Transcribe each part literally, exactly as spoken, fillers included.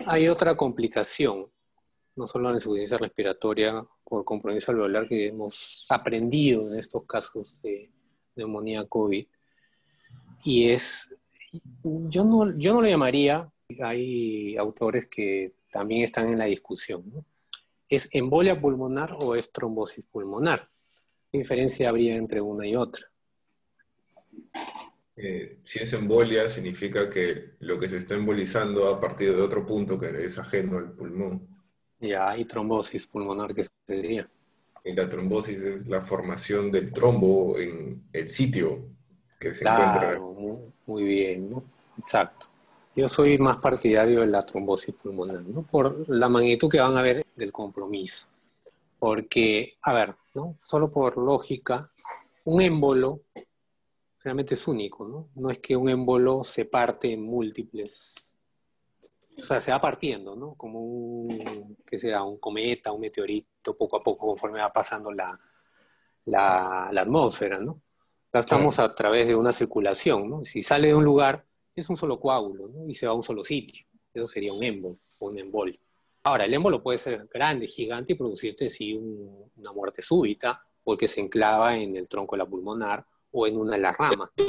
hay otra complicación, no solo la insuficiencia respiratoria por compromiso alveolar que hemos aprendido en estos casos de neumonía COVID, y es, yo no, yo no lo llamaría, hay autores que también están en la discusión, ¿no? ¿Es embolia pulmonar o es trombosis pulmonar? ¿Qué diferencia habría entre una y otra? Eh, si es embolia, significa que lo que se está embolizando a partir de otro punto que es ajeno al pulmón. Ya hay trombosis pulmonar, ¿qué sería? Y la trombosis es la formación del trombo en el sitio que se encuentra. Claro, muy, muy bien, ¿no? Exacto. Yo soy más partidario de la trombosis pulmonar, ¿no? Por la magnitud que van a ver del compromiso. Porque, a ver, ¿no? Solo por lógica, un émbolo realmente es único, ¿no? No es que un émbolo se parte en múltiples, o sea, se va partiendo, ¿no? Como un, ¿qué será? Un cometa, un meteorito, poco a poco conforme va pasando la, la, la atmósfera, ¿no? Acá estamos Claro. a través de una circulación, ¿no? Si sale de un lugar, es un solo coágulo, ¿no? Y se va a un solo sitio. Eso sería un émbolo, un embolio. Ahora, el émbolo puede ser grande, gigante, y producirte, sí, un, una muerte súbita, porque se enclava en el tronco de la pulmonar o en una de las ramas, ¿no?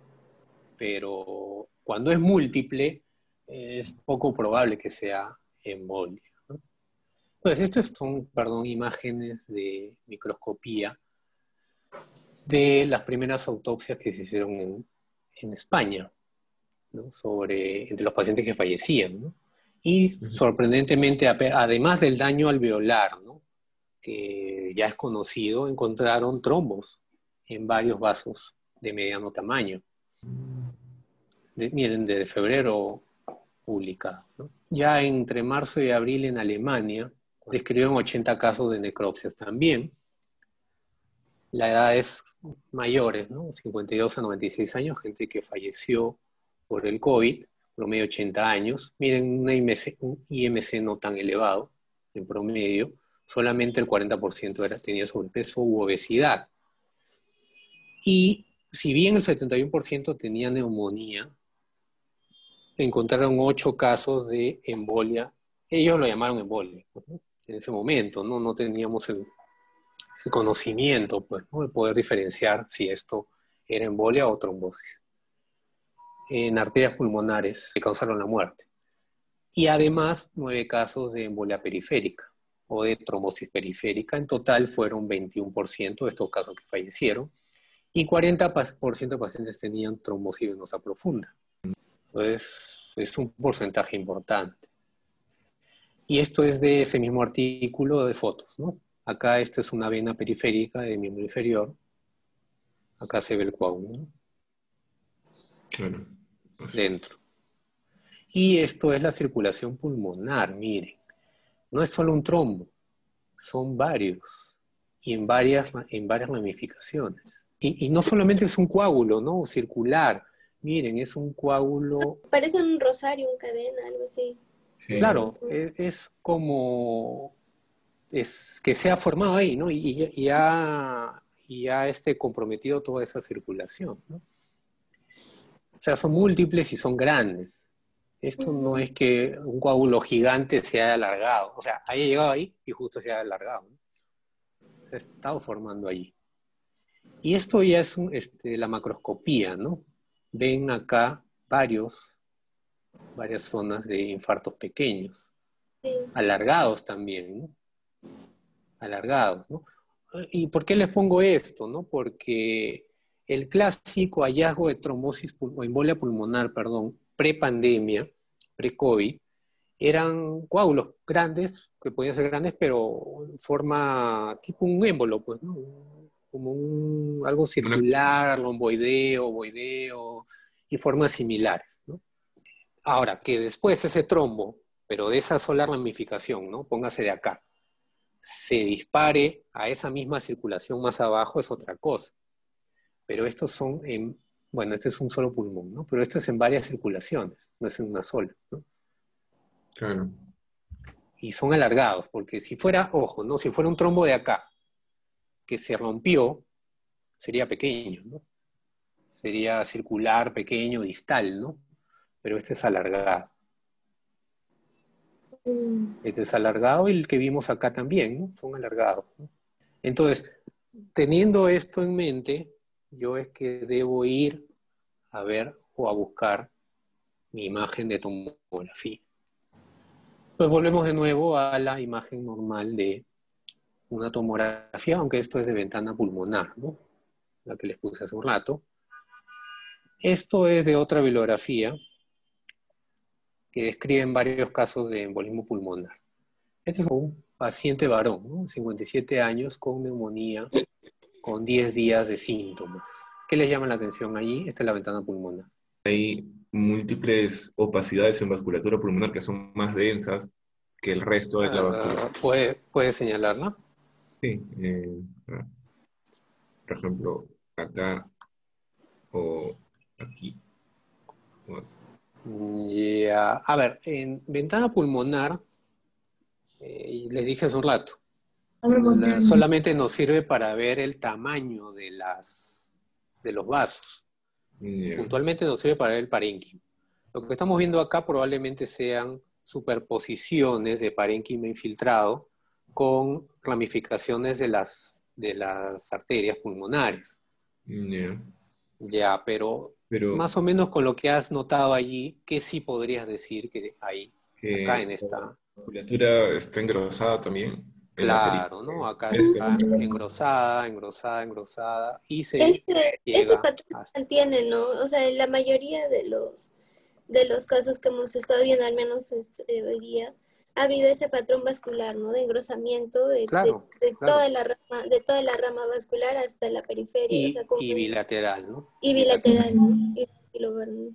Pero cuando es múltiple, es poco probable que sea embolia, ¿no? Pues estas son, perdón, imágenes de microscopía de las primeras autopsias que se hicieron en, en España, ¿no? Sobre, entre los pacientes que fallecían, ¿no? Y sorprendentemente, además del daño alveolar, ¿no? Que ya es conocido, encontraron trombos en varios vasos de mediano tamaño. De, miren, desde febrero publicado, ¿no? Ya entre marzo y abril en Alemania describieron ochenta casos de necropsias también. La edad es mayores, ¿no? cincuenta y dos a noventa y seis años, gente que falleció por el COVID, promedio ochenta años. Miren, una I M C, un I M C no tan elevado, en promedio, solamente el cuarenta por ciento era, tenía sobrepeso u obesidad. Y si bien el setenta y uno por ciento tenía neumonía, encontraron ocho casos de embolia. Ellos lo llamaron embolia, ¿no? En ese momento, ¿no? No teníamos el, el conocimiento, pues, ¿no? De poder diferenciar si esto era embolia o trombosis en arterias pulmonares que causaron la muerte. Y además, nueve casos de embolia periférica o de trombosis periférica. En total fueron veintiuno por ciento de estos casos que fallecieron y cuarenta por ciento de pacientes tenían trombosis venosa profunda. Entonces, es un porcentaje importante. Y esto es de ese mismo artículo de fotos, ¿no? Acá esta es una vena periférica de miembro inferior. Acá se ve el coágulo, ¿no? Claro. Así Dentro. es. Y esto es la circulación pulmonar, miren. No es solo un trombo, son varios. Y en varias, en varias ramificaciones. Y, y no solamente es un coágulo, ¿no? Circular. Miren, es un coágulo. Parece un rosario, un cadena, algo así. Sí. Claro, es, es como. Es que se ha formado ahí, ¿no? Y, y, y ha, y ha este, comprometido toda esa circulación, ¿no? O sea, son múltiples y son grandes. Esto no es que un coágulo gigante se haya alargado. O sea, haya llegado ahí y justo se haya alargado, ¿no? Se ha estado formando allí. Y esto ya es un, este, la macroscopía, ¿no? Ven acá varios, varias zonas de infartos pequeños, Sí. alargados también, ¿no? Alargados, ¿no? ¿Y por qué les pongo esto, no? Porque el clásico hallazgo de trombosis o embolia pulmonar, perdón, pre-pandemia, pre-COVID, eran coágulos grandes, que podían ser grandes, pero en forma tipo un émbolo, pues, ¿no? Como un, algo Una- circular, romboideo, ovoideo, y formas similares, ¿no? Ahora, que después ese trombo, pero de esa sola ramificación, ¿no? Póngase de acá, se dispare a esa misma circulación más abajo es otra cosa. Pero estos son en, bueno, este es un solo pulmón, ¿no? Pero esto es en varias circulaciones, no es en una sola, ¿no? Claro. Y son alargados, porque si fuera, ojo, ¿no? Si fuera un trombo de acá, que se rompió, sería pequeño, ¿no? Sería circular, pequeño, distal, ¿no? Pero este es alargado. Mm. Este es alargado y el que vimos acá también, ¿no? Son alargados, ¿no? Entonces, teniendo esto en mente, yo es que debo ir a ver o a buscar mi imagen de tomografía. Pues volvemos de nuevo a la imagen normal de una tomografía, aunque esto es de ventana pulmonar, ¿no? La que les puse hace un rato. Esto es de otra bibliografía que describe varios casos de embolismo pulmonar. Este es un paciente varón, ¿no? cincuenta y siete años, con neumonía, con diez días de síntomas. ¿Qué les llama la atención allí? Esta es la ventana pulmonar. Hay múltiples opacidades en vasculatura pulmonar que son más densas que el resto de la vasculatura. Uh, ¿puede, ¿Puede señalarla? Sí, eh, por ejemplo, acá o aquí. Ya. A ver, en ventana pulmonar, eh, les dije hace un rato, la, solamente nos sirve para ver el tamaño de, las, de los vasos. Yeah. Puntualmente nos sirve para ver el parénquima. Lo que estamos viendo acá probablemente sean superposiciones de parénquima infiltrado con ramificaciones de las, de las arterias pulmonares. Yeah. Ya, pero, Pero más o menos con lo que has notado allí, ¿qué sí podrías decir que hay acá en eh, esta? la vasculatura está engrosada también. En Claro, la ¿no? Acá Este- está engrosada, engrosada, engrosada, y se Ese, ese llega patrón se hasta... mantiene, ¿no? O sea, en la mayoría de los, de los casos que hemos estado viendo, al menos este, hoy día, ha habido ese patrón vascular, ¿no? De engrosamiento de, de, Claro, de claro. toda la rama, de toda la rama vascular hasta la periferia, o sea, Y, como y bilateral, ¿no? y bilateral, ¿no? Y, y lo ver-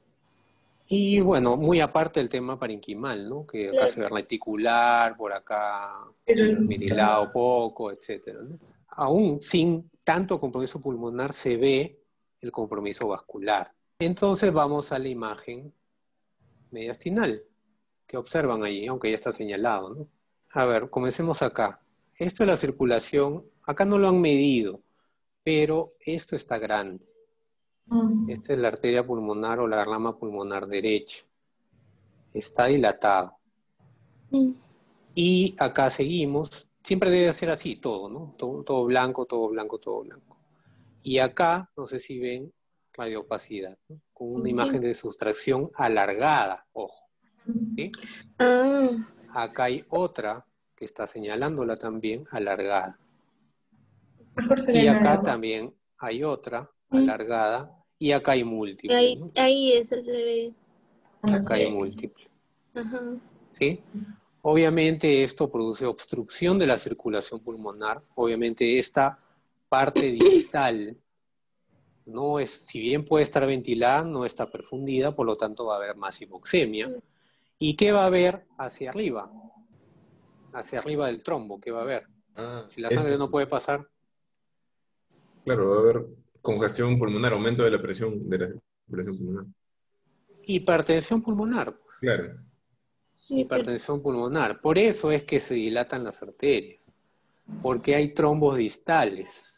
Y bueno, muy aparte del tema parenquimal, ¿no? Que acá claro. se ve reticular, por acá Pero mirilado poco, etcétera, ¿no? Aún sin tanto compromiso pulmonar se ve el compromiso vascular. Entonces vamos a la imagen mediastinal que observan allí, aunque ya está señalado, ¿no? A ver, comencemos acá. Esto es la circulación, acá no lo han medido, pero esto está grande. Esta es la arteria pulmonar o la rama pulmonar derecha. Está dilatado. Mm. Y acá seguimos, siempre debe ser así todo, ¿no? Todo, todo blanco, todo blanco, todo blanco. Y acá, no sé si ven radioopacidad, ¿no? Con una imagen de sustracción alargada, ojo. ¿Sí? Ah, Acá hay otra que está señalándola también alargada. mejor se Y ve acá nada. también hay otra Mm. alargada. Y acá hay múltiples, ahí, ¿no? ahí esa se ve. Acá hay múltiples. Ajá. ¿Sí? Obviamente esto produce obstrucción de la circulación pulmonar. Obviamente esta parte distal no es, si bien puede estar ventilada, no está perfundida, por lo tanto va a haber más hipoxemia. ¿Y qué va a haber hacia arriba? Hacia arriba del trombo, ¿qué va a haber? Ah, Si la esto sangre no sí. puede pasar, Claro, va a haber congestión pulmonar, aumento de la presión de la circulación pulmonar. hipertensión pulmonar. Claro. Hipertensión pulmonar. Por eso es que se dilatan las arterias, porque hay trombos distales.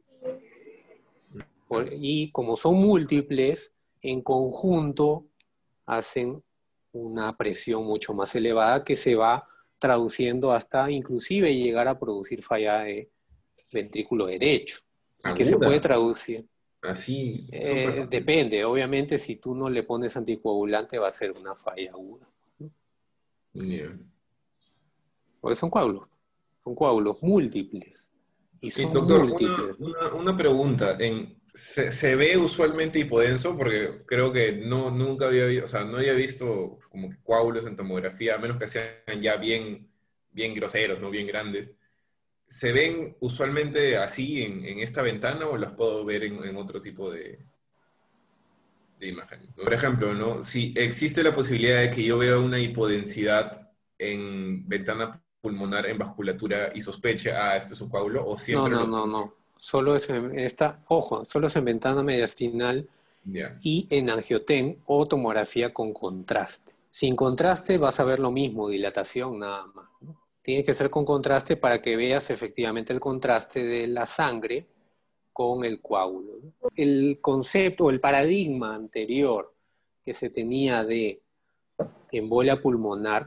Por- y como son múltiples, en conjunto hacen una presión mucho más elevada que se va traduciendo hasta inclusive llegar a producir falla de ventrículo derecho. Y que se puede Aguda. traducir. Así, Eh, súper. depende, obviamente si tú no le pones anticoagulante va a ser una falla aguda. Yeah. Porque son coágulos, son coágulos múltiples. Y Y son doctor, múltiples. una, una, una pregunta. En, ¿se, se ve usualmente hipodenso? Porque creo que no, nunca había visto, o sea, no había visto como que coágulos en tomografía, a menos que sean ya bien, bien groseros, ¿no? Bien grandes. ¿Se ven usualmente así en, en esta ventana o las puedo ver en, en otro tipo de, de imagen? Por ejemplo, ¿no? Si existe la posibilidad de que yo vea una hipodensidad en ventana pulmonar en vasculatura y sospeche, ah, esto es un coágulo, o No, siempre no, lo... no, no. Solo es en esta, ojo, solo es en ventana mediastinal Ya. y en angiotén o tomografía con contraste. Sin contraste vas a ver lo mismo, dilatación nada más, ¿no? Tiene que ser con contraste para que veas efectivamente el contraste de la sangre con el coágulo, ¿no? El concepto, el paradigma anterior que se tenía de embolia pulmonar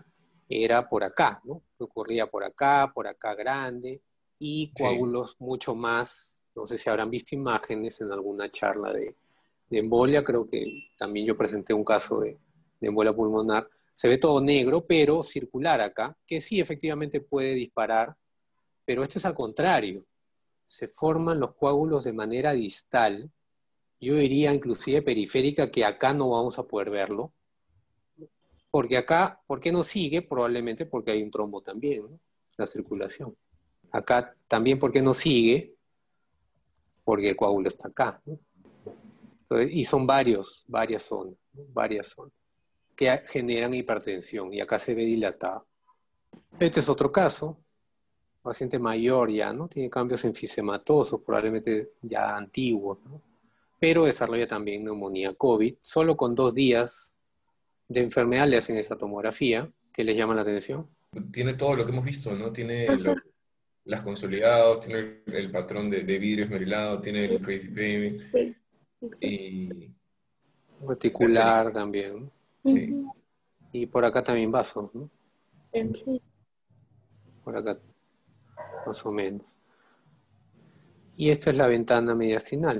era por acá, ¿no? Ocurría por acá, por acá grande, y coágulos sí. mucho más, no sé si habrán visto imágenes en alguna charla de, de embolia, creo que también yo presenté un caso de, de embolia pulmonar, se ve todo negro, pero circular acá, que sí efectivamente puede disparar, pero esto es al contrario, se forman los coágulos de manera distal, yo diría inclusive periférica, que acá no vamos a poder verlo, porque acá, ¿por qué no sigue? Probablemente porque hay un trombo también, ¿no? La circulación. Acá también, ¿por qué no sigue? Porque el coágulo está acá, ¿no? Entonces, y son varios, varias zonas, ¿no? Varias zonas que generan hipertensión y acá se ve dilatado. Este es otro caso, paciente mayor ya, ¿no? Tiene cambios enfisematosos, probablemente ya antiguos, ¿no? Pero desarrolla también neumonía COVID, solo con dos días de enfermedad le hacen esa tomografía, que les llama la atención. Tiene todo lo que hemos visto, ¿no? Tiene lo, las consolidados, tiene el, el patrón de, de vidrio esmerilado, tiene el crazy baby, y reticular también. Sí. Y por acá también vasos, ¿no? Sí. Por acá, más o menos. Y esta es la ventana mediastinal.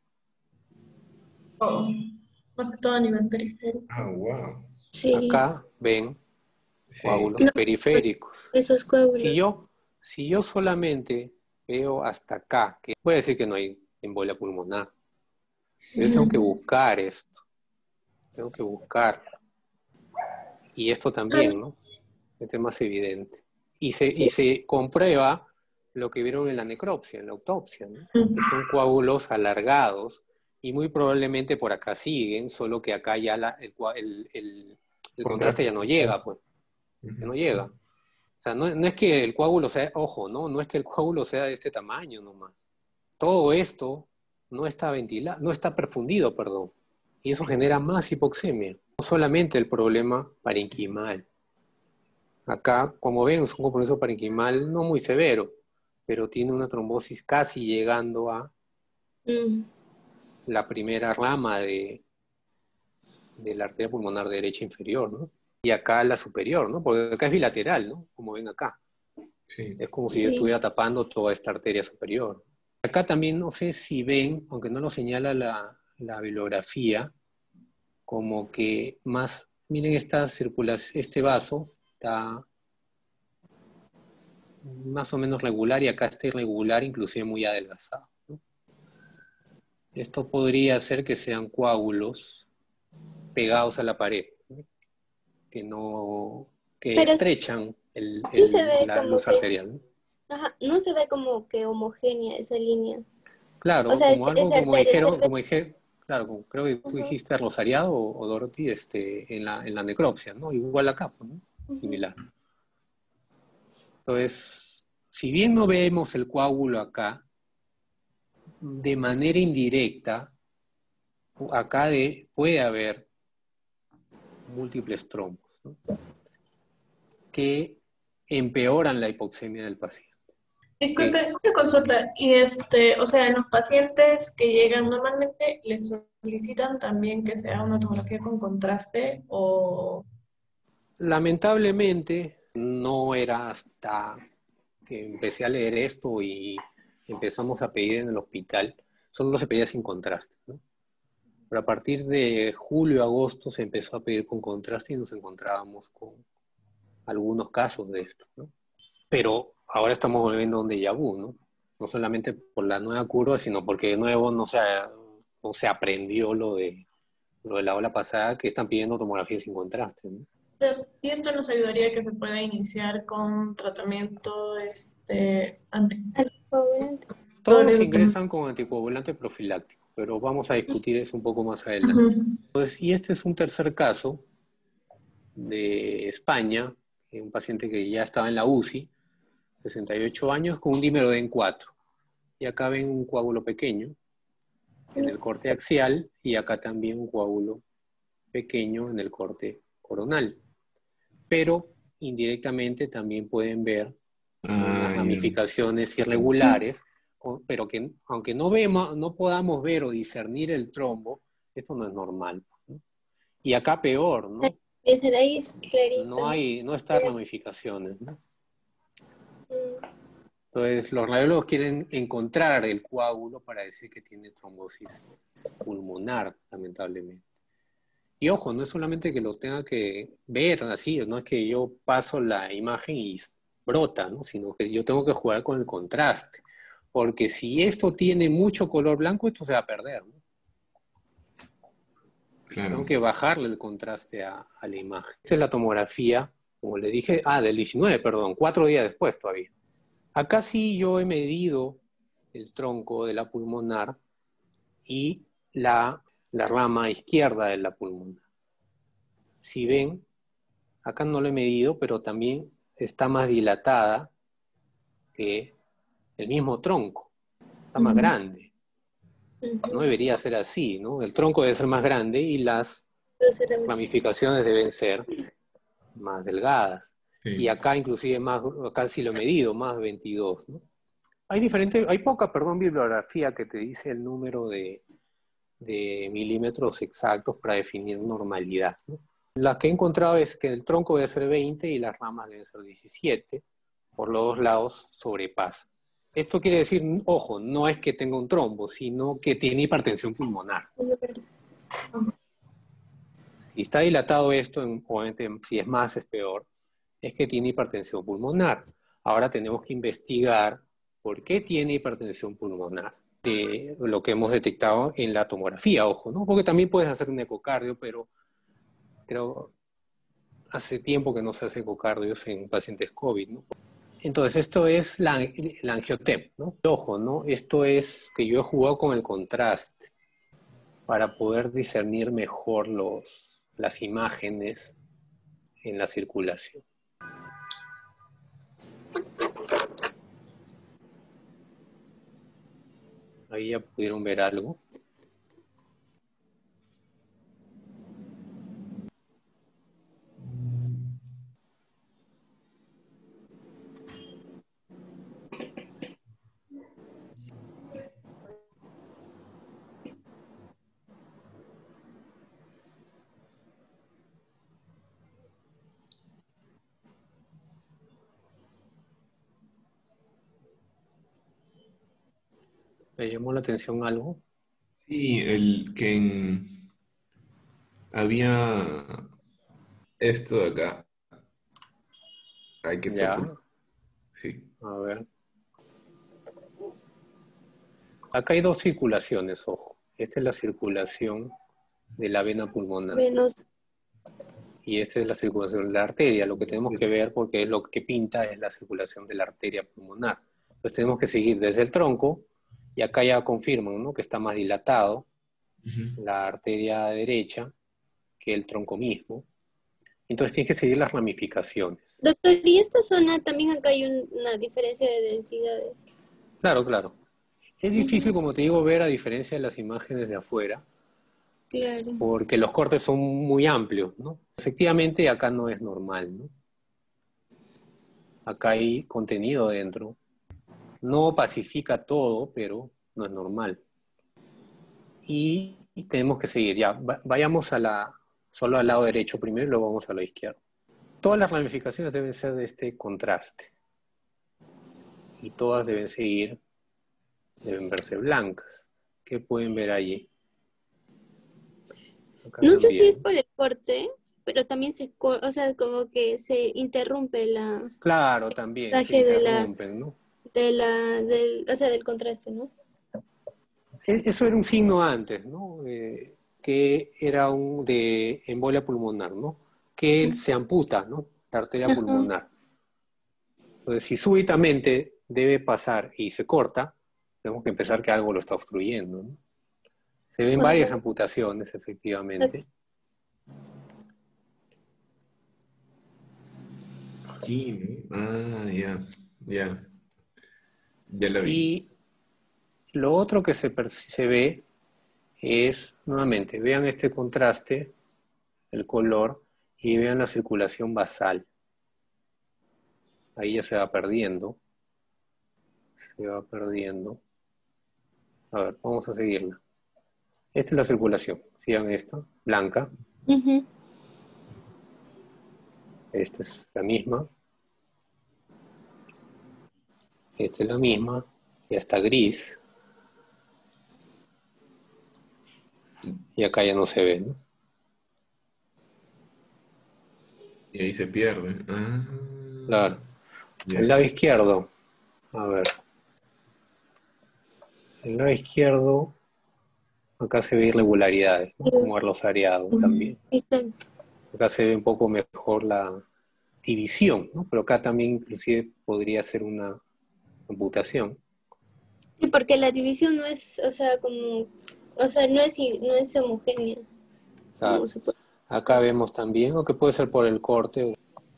Oh, más que todo a nivel periférico. Ah, wow. Sí. Acá ven Sí. coágulos No, periféricos. esos coágulos. Si yo, si yo solamente veo hasta acá, que voy a decir que no hay embolia pulmonar, yo tengo que buscar esto. Tengo que buscar. Y esto también, ¿no? Este es más evidente. Y se, Sí. y se comprueba lo que vieron en la necropsia, en la autopsia, ¿no? Que son coágulos alargados y muy probablemente por acá siguen, solo que acá ya la, el, el, el, el contraste ya no llega, pues. Ya no llega. O sea, no, no es que el coágulo sea, ojo, ¿no? No es que el coágulo sea de este tamaño nomás. Todo esto no está ventilado, no está perfundido, perdón. Y eso genera más hipoxemia. No solamente el problema parenquimal. Acá, como ven, es un compromiso parenquimal no muy severo, pero tiene una trombosis casi llegando a Mm. la primera rama de, de la arteria pulmonar derecha inferior, ¿no? Y acá la superior, ¿no? Porque acá es bilateral, ¿no? Como ven acá. Sí. Es como si Sí. estuviera tapando toda esta arteria superior. Acá también, no sé si ven, aunque no lo señala la, la bibliografía, como que más, miren esta circulación, este vaso está más o menos regular y acá está irregular, inclusive muy adelgazado, ¿no? Esto podría hacer que sean coágulos pegados a la pared, ¿no? Que no, que Pero estrechan el, sí el, se ve la como luz que, arterial, ¿no? ajá, no se ve como que homogénea esa línea. Claro, O sea, como es- algo, esa como arteria se dijeron, ve. como dije, claro, como creo que tú Ujú, dijiste rosariado o, o Dorothy, este, en la, en la necropsia, ¿no? Igual acá, pues, ¿no? ujú. Similar. Entonces, si bien no vemos el coágulo acá, de manera indirecta, acá de, puede haber múltiples trombos, ¿no? Que empeoran la hipoxemia del paciente. Disculpe, una consulta. Y este, o sea, en los pacientes que llegan normalmente les solicitan también que sea una tomografía con contraste o Lamentablemente, no era hasta que empecé a leer esto y empezamos a pedir en el hospital, solo se pedía sin contraste, ¿no? Pero a partir de julio, agosto se empezó a pedir con contraste y nos encontrábamos con algunos casos de esto, ¿no? Pero ahora estamos volviendo a un déjà vu, ¿no? No solamente por la nueva curva, sino porque de nuevo no se, no se aprendió lo de, lo de la ola pasada, que están pidiendo tomografía sin contraste, ¿no? o sea, y esto nos ayudaría a que se pueda iniciar con tratamiento este anti Anticoagulante. Todos ingresan con anticoagulante profiláctico, pero vamos a discutir eso un poco más adelante. Entonces, y este es un tercer caso de España, un paciente que ya estaba en la U C I, sesenta y ocho años, con un dímero de E N cuatro. Y acá ven un coágulo pequeño en el corte axial y acá también un coágulo pequeño en el corte coronal. Pero indirectamente también pueden ver unas Ah, ramificaciones irregulares, pero que aunque no, vemos, no podamos ver o discernir el trombo, esto no es normal, ¿no? Y acá peor, ¿no? Esa ahí es clarito. No hay, no está ramificaciones, ¿no? Mm. Entonces, los radiólogos quieren encontrar el coágulo para decir que tiene trombosis pulmonar, lamentablemente. Y ojo, no es solamente que lo tenga que ver así, no es que yo paso la imagen y brota, ¿no? Sino que yo tengo que jugar con el contraste. Porque si esto tiene mucho color blanco, esto se va a perder, ¿no? Claro. Tengo que bajarle el contraste a, a la imagen. Esta es la tomografía, como le dije, ah, del diecinueve, perdón, cuatro días después todavía. Acá sí yo he medido el tronco de la pulmonar y la, la rama izquierda de la pulmonar. Si ven, acá no lo he medido, pero también está más dilatada que el mismo tronco. Está más Ujú. grande. No debería ser así, ¿no? El tronco debe ser más grande y las Entonces, era- ramificaciones deben ser más delgadas. Sí. Y acá inclusive más, acá sí lo he medido, más veintidós, ¿no? Hay diferente, hay poca, perdón, bibliografía que te dice el número de, de milímetros exactos para definir normalidad, ¿no? La que he encontrado es que el tronco debe ser veinte y las ramas deben ser diecisiete, por los dos lados sobrepasa. Esto quiere decir, ojo, no es que tenga un trombo, sino que tiene hipertensión pulmonar. Si está dilatado esto, obviamente si es más es peor, es que tiene hipertensión pulmonar. Ahora tenemos que investigar por qué tiene hipertensión pulmonar, de lo que hemos detectado en la tomografía, ojo, ¿no? Porque también puedes hacer un ecocardio, pero creo hace tiempo que no se hace ecocardios en pacientes COVID, ¿no? Entonces esto es la, la angiotem, ¿no? Ojo, ¿no? Esto es que yo he jugado con el contraste para poder discernir mejor los, las imágenes en la circulación. Ahí ya pudieron ver algo. ¿Me llamó la atención algo? Sí, el que en- había esto de acá. Hay que Ya, focus. Sí. a ver. Acá hay dos circulaciones, ojo. Esta es la circulación de la vena pulmonar menos. y esta es la circulación de la arteria. Lo que tenemos que ver, porque es lo que pinta, es la circulación de la arteria pulmonar. Entonces tenemos que seguir desde el tronco y acá ya confirman, ¿no?, que está más dilatado Ujú. la arteria derecha que el tronco mismo. Entonces tienes que seguir las ramificaciones. Doctor, ¿y esta zona también acá hay un- una diferencia de densidades? Claro, claro. Es difícil, como te digo, ver a diferencia de las imágenes de afuera, Claro. porque los cortes son muy amplios, ¿no? Efectivamente, acá no es normal, ¿no? Acá hay contenido dentro. No pacifica todo, pero no es normal. Y tenemos que seguir. Ya, va- vayamos a la, solo al lado derecho primero y luego vamos a la izquierda. Todas las ramificaciones deben ser de este contraste. Y todas deben seguir, deben verse blancas. ¿Qué pueden ver allí? Acá No sé si también. es por el corte, pero también se, co- o sea, como que se interrumpe la Claro, también, se mensaje de la, interrumpen, ¿no? de la, del, o sea, del contraste, ¿no? E- Eso era un signo antes, ¿no? Eh, que era un de embolia pulmonar, ¿no? Que él se amputa, ¿no? La arteria Ajá. pulmonar. Entonces, si súbitamente debe pasar y se corta, tenemos que empezar que algo lo está obstruyendo, ¿no? Se ven varias Ajá. amputaciones, efectivamente. Aquí, ¿no? Ah, ya, ya. Ya la vi. Y lo otro que se, perci- se ve es, nuevamente, vean este contraste, el color, y vean la circulación basal. Ahí ya se va perdiendo. Se va perdiendo. A ver, vamos a seguirla. Esta es la circulación. Sigan esto, blanca. Ujú. Esta es la misma. Esta es la misma. Ya está gris. Y acá ya no se ve, ¿no? Y ahí se pierde. Ah, Claro. ya. El lado izquierdo. A ver. El lado izquierdo. Acá se ve irregularidades, ¿no? Como rosariado también. Exacto. Acá se ve un poco mejor la división, ¿no? Pero acá también inclusive podría ser una amputación. Sí, porque la división no es, o sea, como, o sea, no es, i- no es homogénea. Claro. Como se puede- Acá vemos también, o que puede ser por el corte.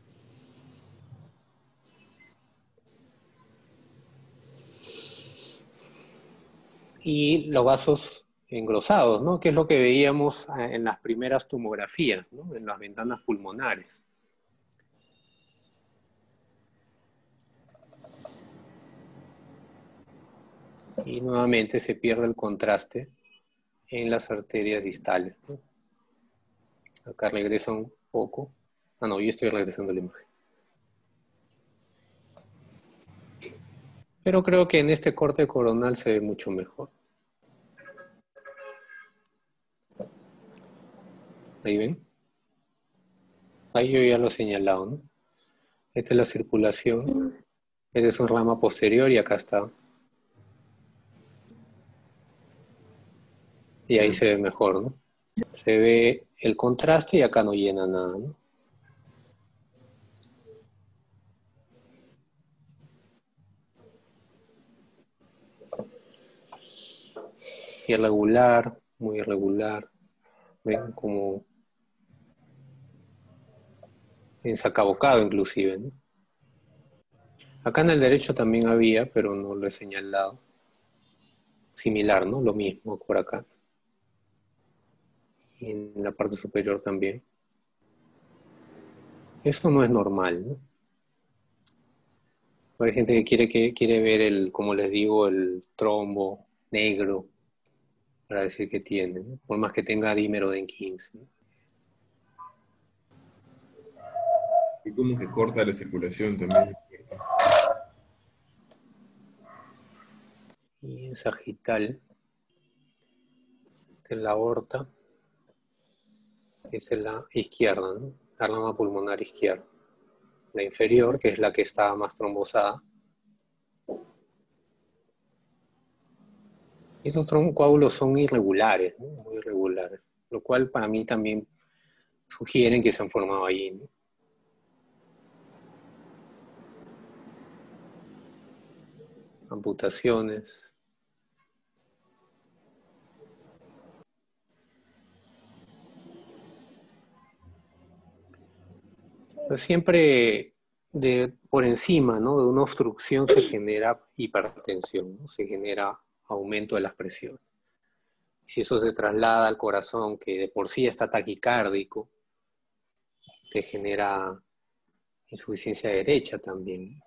Y los vasos engrosados, ¿no? Que es lo que veíamos eh, en las primeras tomografías, ¿no? En las ventanas pulmonares. Y nuevamente se pierde el contraste en las arterias distales, ¿no? Acá regresa un poco. Ah, no, yo estoy regresando la imagen. Pero creo que en este corte coronal se ve mucho mejor. ¿Ahí ven? Ahí yo ya lo he señalado, ¿no? Esta es la circulación. Este es un rama posterior y acá está. Y ahí se ve mejor, ¿no? Se ve el contraste y acá no llena nada, ¿no? Irregular, muy irregular. Ven como ensacabocado inclusive, ¿no? Acá en el derecho también había, pero no lo he señalado. Similar, ¿no? Lo mismo por acá. Y en la parte superior también. Eso no es normal, ¿no? Hay gente que quiere, que quiere ver el, como les digo, el trombo negro para decir que tiene, ¿no? Por más que tenga dímero de en quince, ¿no? Y como que corta la circulación también. Y en sagital, esta es la aorta, esta es la izquierda, ¿no? La rama pulmonar izquierda. La inferior, que es la que está más trombosada. Y estos coágulos son irregulares, ¿no? Muy irregulares, lo cual para mí también sugieren que se han formado ahí, ¿no? Amputaciones. Pero siempre de, por encima, ¿no? De una obstrucción se genera hipertensión, ¿no? Se genera aumento de las presiones. Si eso se traslada al corazón, que de por sí está taquicárdico, te genera insuficiencia derecha también.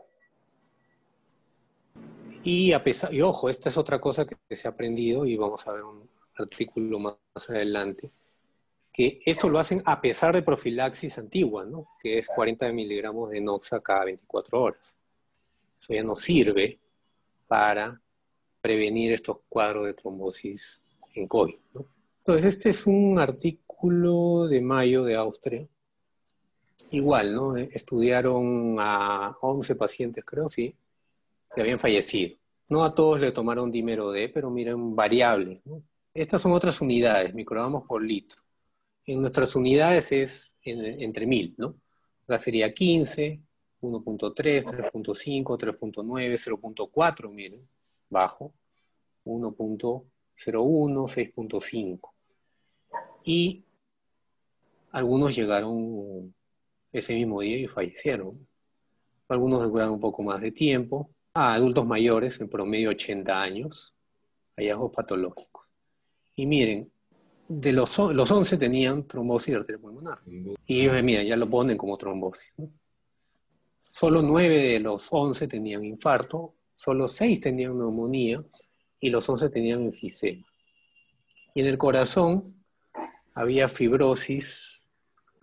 Y, a pesar, y ojo, esta es otra cosa que, que se ha aprendido, y vamos a ver un artículo más, más adelante, que esto lo hacen a pesar de profilaxis antigua, ¿no? Que es cuarenta miligramos de noxa cada veinticuatro horas. Eso ya no sirve para prevenir estos cuadros de trombosis en COVID, ¿no? Entonces, este es un artículo de mayo de Austria. Igual, ¿no? Estudiaron a once pacientes, creo, sí, que habían fallecido. No a todos le tomaron dímero D, pero miren, variables, ¿no? Estas son otras unidades, microgramos por litro. En nuestras unidades es en, entre mil, ¿no? Acá sería quince, uno punto tres, tres punto cinco, tres punto nueve, cero punto cuatro, miren, bajo, uno punto cero uno, seis punto cinco. Y algunos llegaron ese mismo día y fallecieron. Algunos duraron un poco más de tiempo. A adultos mayores, en promedio ochenta años, hallazgos patológicos. Y miren, de los, los once tenían trombosis de arteria pulmonar. Y ellos, miren, ya lo ponen como trombosis, ¿no? Solo nueve de los once tenían infarto, solo seis tenían neumonía y los once tenían enfisema. Y en el corazón había fibrosis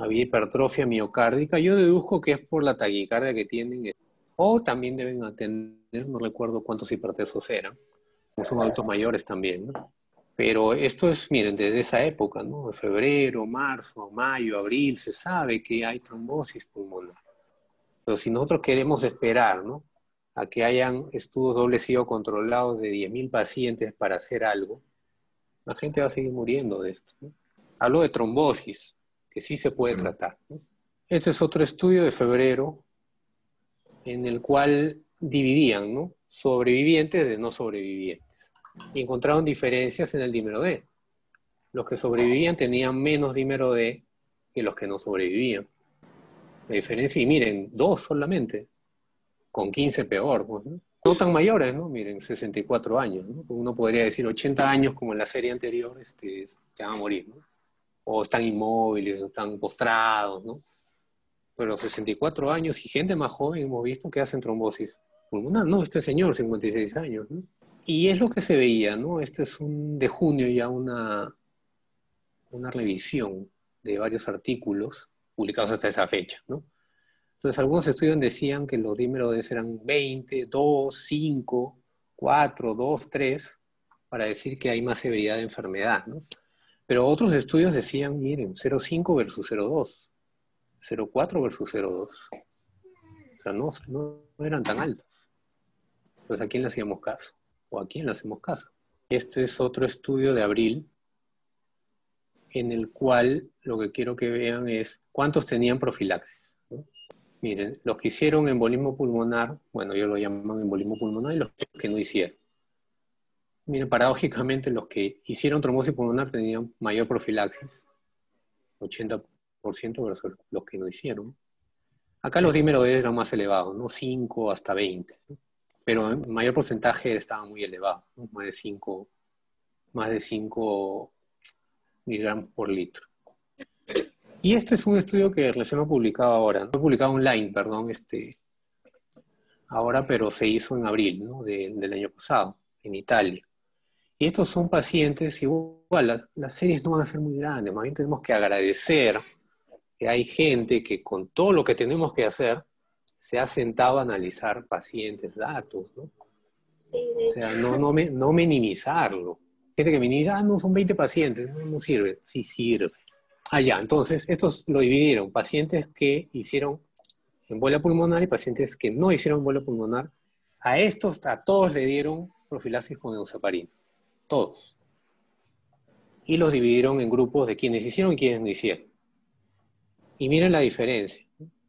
había hipertrofia miocárdica. Yo deduzco que es por la taquicardia que tienen, o también deben tener, no recuerdo cuántos hipertensos eran, son adultos mayores también, ¿no? Pero esto es, miren, desde esa época, ¿no? De febrero, marzo, mayo, abril, se sabe que hay trombosis pulmonar. Pero si nosotros queremos esperar, ¿no?, a que hayan estudios doble ciego controlados de diez mil pacientes para hacer algo, la gente va a seguir muriendo de esto, ¿no? Hablo de trombosis, que sí se puede tratar, ¿no? Este es otro estudio de febrero en el cual dividían, ¿no?, sobrevivientes de no sobrevivientes. Y encontraron diferencias en el dímero D. Los que sobrevivían tenían menos dímero D que los que no sobrevivían. La diferencia, y miren, dos solamente, con quince peor, pues, ¿no? No tan mayores, ¿no? Miren, sesenta y cuatro años, ¿no? Uno podría decir ochenta años, como en la serie anterior, este, se van a morir, ¿no? O están inmóviles, o están postrados, ¿no? Pero sesenta y cuatro años y gente más joven hemos visto que hacen trombosis pulmonar, ¿no? Este señor, cincuenta y seis años, ¿no? Y es lo que se veía, ¿no? Este es un, de junio ya una, una revisión de varios artículos publicados hasta esa fecha, ¿no? Entonces, algunos estudios decían que los dímeros D eran veinte, dos, cinco, cuatro, dos, tres, para decir que hay más severidad de enfermedad, ¿no? Pero otros estudios decían, miren, cero coma cinco versus cero coma dos, cero coma cuatro versus cero coma dos. O sea, no, no, no eran tan altos. Entonces, ¿a quién le hacíamos caso? ¿O a quién le hacemos caso? Este es otro estudio de abril, en el cual lo que quiero que vean es cuántos tenían profilaxis, ¿no? Miren, los que hicieron embolismo pulmonar, bueno, ellos lo llaman embolismo pulmonar, y los que no hicieron. Miren, paradójicamente, los que hicieron trombosis pulmonar tenían mayor profilaxis, ochenta por ciento versus los que no hicieron. Acá los dímeros D eran más elevados, ¿no? cinco hasta veinte, ¿no? Pero en mayor porcentaje estaba muy elevado, ¿no? Más de cinco, más de cinco miligramos por litro. Y este es un estudio que recién lo he publicado ahora, no he publicado online, perdón, este, ahora, pero se hizo en abril, ¿no?, de, del año pasado, en Italia. Y estos son pacientes, igual, las, las series no van a ser muy grandes, más bien tenemos que agradecer que hay gente que con todo lo que tenemos que hacer, se ha sentado a analizar pacientes, datos, ¿no? Sí, de O sea, no, no, me, no minimizarlo. Gente que minimiza, ah, no, son veinte pacientes, no, no sirve. Sí sirve. Ah, ya, entonces, estos lo dividieron. Pacientes que hicieron embolia pulmonar y pacientes que no hicieron embolia pulmonar. A estos, a todos le dieron profilaxis con enoxaparina. Todos. Y los dividieron en grupos de quienes hicieron y quienes no hicieron. Y miren la diferencia.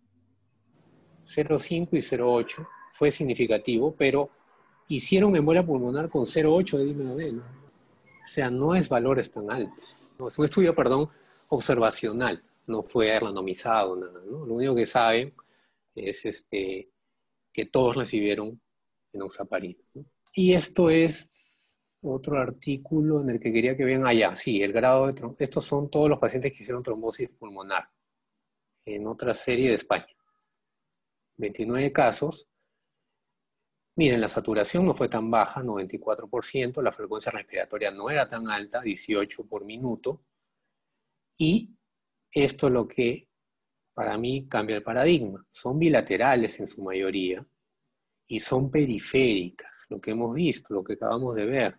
cero coma cinco y cero coma ocho fue significativo, pero hicieron embolia pulmonar con cero coma ocho de dímero D, ¿no? O sea, no es valores tan altos. No, es un estudio, perdón, observacional, no fue randomizado, nada, ¿no? Lo único que saben es este, que todos recibieron enoxaparina, ¿no? Y esto es otro artículo en el que quería que vean allá, sí, el grado de trombosis. Estos son todos los pacientes que hicieron trombosis pulmonar en otra serie de España. veintinueve casos. Miren, la saturación no fue tan baja, noventa y cuatro por ciento, la frecuencia respiratoria no era tan alta, dieciocho por minuto, y esto es lo que para mí cambia el paradigma. Son bilaterales en su mayoría, y son periféricas, lo que hemos visto, lo que acabamos de ver.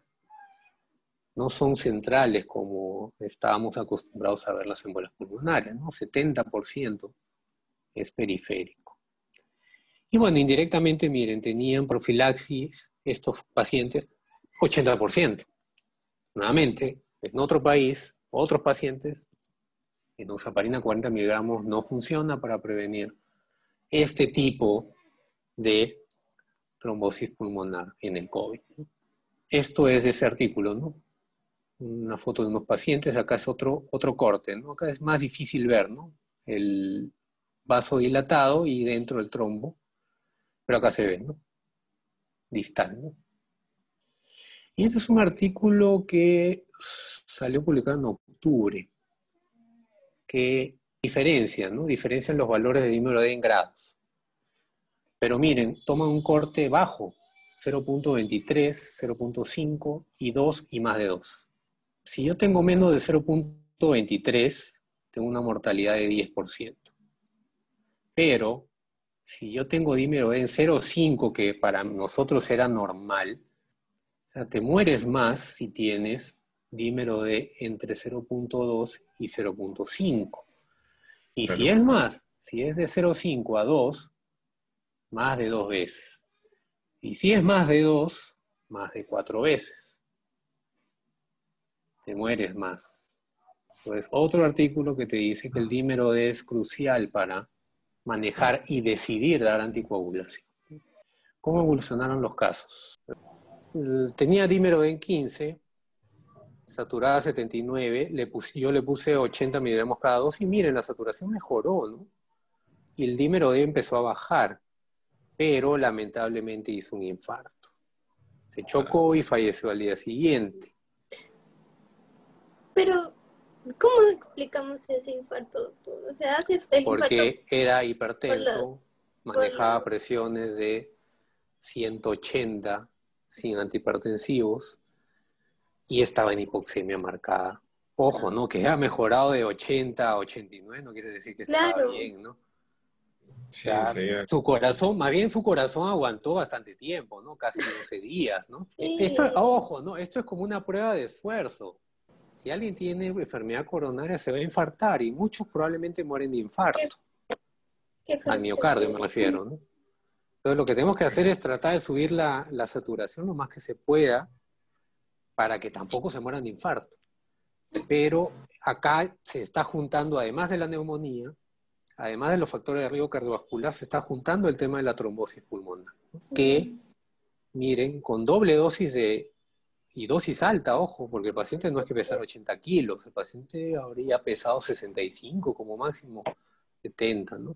No son centrales como estábamos acostumbrados a ver las embolias pulmonares, ¿no? setenta por ciento es periférico. Y bueno, indirectamente, miren, tenían profilaxis estos pacientes, ochenta por ciento. Nuevamente, en otro país, otros pacientes, enoxaparina cuarenta miligramos no funciona para prevenir este tipo de trombosis pulmonar en el COVID, ¿no? Esto es de ese artículo, ¿no? Una foto de unos pacientes, acá es otro, otro corte, ¿no? Acá es más difícil ver, ¿no?, el vaso dilatado y dentro el trombo. Pero acá se ve, ¿no?, distal, ¿no? Y este es un artículo que salió publicado en octubre, que diferencia, ¿no? Diferencian los valores de dímero D en grados. Pero miren, toman un corte bajo, cero punto veintitrés, cero punto cinco y dos y más de dos. Si yo tengo menos de cero punto veintitrés, tengo una mortalidad de diez por ciento. Pero, si yo tengo dímero D en cero punto cinco, que para nosotros era normal, o sea, te mueres más si tienes dímero D entre cero punto dos y cero punto cinco. Y Claro. si es más, si es de cero punto cinco a dos, más de dos veces. Y si es más de dos, más de cuatro veces. Te mueres más. Entonces, otro artículo que te dice que el dímero D es crucial para manejar y decidir dar anticoagulación. ¿Cómo evolucionaron los casos? Tenía dímero D en quince, saturada setenta y nueve, le puse, yo le puse ochenta miligramos cada dos y miren, la saturación mejoró, ¿no? Y el dímero D empezó a bajar, pero lamentablemente hizo un infarto. Se chocó y falleció al día siguiente. Pero, ¿cómo explicamos ese infarto, doctor? O sea, hace el Porque infarto era hipertenso, por manejaba la- presiones de ciento ochenta sin antihipertensivos y estaba en hipoxemia marcada. Ojo, ¿no? Que ha mejorado de ochenta a ochenta y nueve, no quiere decir que estaba Claro. bien, ¿no? O Sí, sea, sí. su corazón, más bien su corazón aguantó bastante tiempo, ¿no? Casi doce días, ¿no? Sí. Esto, ojo, ¿no? Esto es como una prueba de esfuerzo. Si alguien tiene enfermedad coronaria se va a infartar y muchos probablemente mueren de infarto. Qué, qué Al frustración. miocardio me refiero, ¿no? Entonces lo que tenemos que hacer es tratar de subir la, la saturación lo más que se pueda para que tampoco se mueran de infarto. Pero acá se está juntando, además de la neumonía, además de los factores de riesgo cardiovascular, se está juntando el tema de la trombosis pulmonar. Que, miren, con doble dosis de, y dosis alta, ojo, porque el paciente no es que pesara ochenta kilos, el paciente habría pesado sesenta y cinco como máximo, setenta, ¿no?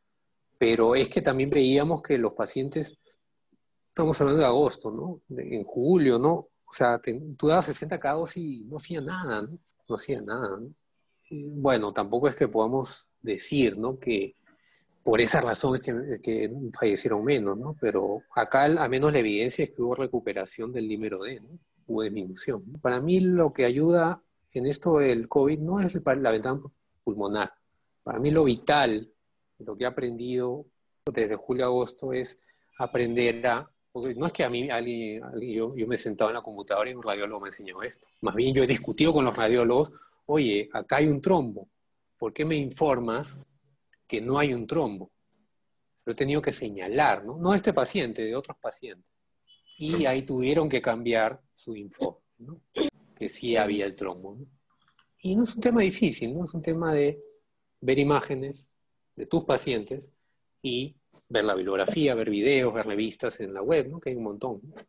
Pero es que también veíamos que los pacientes, estamos hablando de agosto, ¿no? De- en julio, ¿no? O sea, te, tú dabas sesenta cada dosis y no hacía nada, ¿no? No hacía nada, ¿no? Y bueno, tampoco es que podamos decir, ¿no? Que por esa razón es que, que fallecieron menos, ¿no? Pero acá al menos la evidencia es que hubo recuperación del dímero D, ¿no? Hubo disminución, ¿no? Para mí lo que ayuda en esto del COVID no es la ventana pulmonar. Para mí lo vital, lo que he aprendido desde julio a agosto es aprender a, porque no es que a mí alguien, alguien- yo, yo me he sentado en la computadora y un radiólogo me enseñó esto. Más bien yo he discutido con los radiólogos, oye, acá hay un trombo, ¿por qué me informas que no hay un trombo? Lo he tenido que señalar, ¿no? No de este paciente, de otros pacientes. Y ahí tuvieron que cambiar su info, ¿no? Que sí había el trombo, ¿no? Y no es un tema difícil, ¿no? Es un tema de ver imágenes de tus pacientes y ver la bibliografía, ver videos, ver revistas en la web, ¿no? Que hay un montón, ¿no?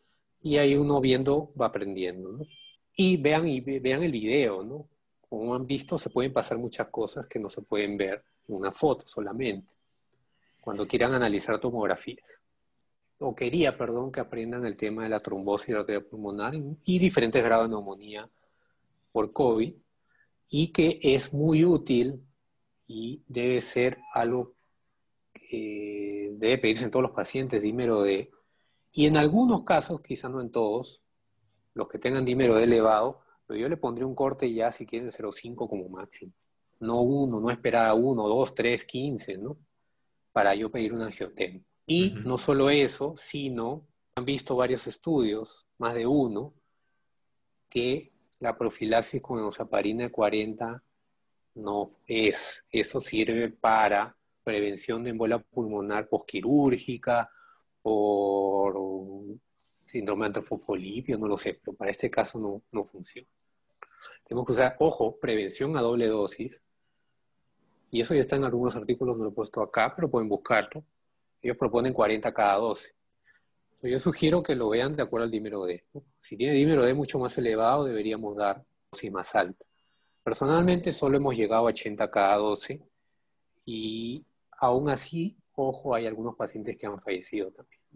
Y ahí uno viendo va aprendiendo, ¿no? Y vean, y ve- vean el video, ¿no? Como han visto, se pueden pasar muchas cosas que no se pueden ver en una foto solamente, cuando quieran analizar tomografías. O quería, perdón, que aprendan el tema de la trombosis y la arteria pulmonar y diferentes grados de neumonía por COVID, y que es muy útil y debe ser algo que debe pedirse en todos los pacientes, dímero D. Y en algunos casos, quizás no en todos, los que tengan dímero D elevado, pero yo le pondré un corte ya si quieren cero punto cinco como máximo. No uno, no esperar a uno, dos, tres, quince, ¿no? Para yo pedir un angiotengo. Y Ujú. no solo eso, sino han visto varios estudios, más de uno, que la profilaxis con enoxaparina cuarenta no es. Eso sirve para prevención de embolia pulmonar posquirúrgica, por síndrome de antrofosfolipio, no lo sé, pero para este caso no, no funciona. Tenemos que usar, ojo, prevención a doble dosis, y eso ya está en algunos artículos, no lo he puesto acá, pero pueden buscarlo. Ellos proponen cuarenta cada doce. Yo sugiero que lo vean de acuerdo al dímero D, ¿no? Si tiene dímero D mucho más elevado, deberíamos dar dosis más alta. Personalmente solo hemos llegado a ochenta cada doce y aún así, ojo, hay algunos pacientes que han fallecido también.